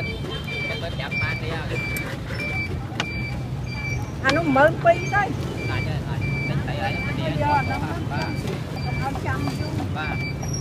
chậm mang đi anh nó mượn pi đấy lại chơi lại tính tay lại đi bây giờ nó chăm vô ba